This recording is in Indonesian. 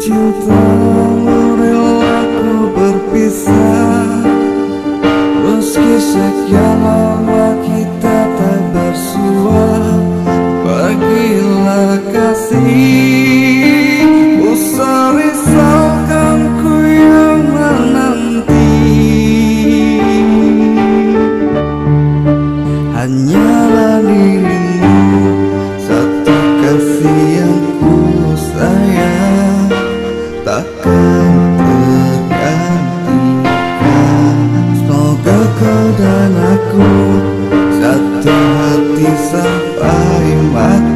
cintamu rela ku berpisah. Meski sekian lama kita tak bersua, bagilah kasih, usah risaukan ku yang menanti. Hanyalah dirimu, satu kasih yang ku sayang, takkan tergantikan. Semoga kau dan aku satu hati sampai mati.